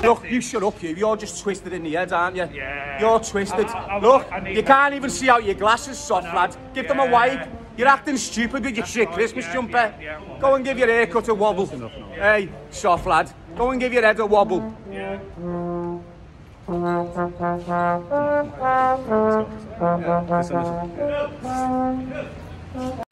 Look, you shut up, you. You're just twisted in the head, aren't you? Yeah. You're twisted. Look, you can't even see out your glasses, soft lad. Give them a wipe. You're acting stupid with your shit Christmas jumper. Go and give your haircut a wobble. Hey, soft lad. Go and give your head a wobble. Yeah. Listen.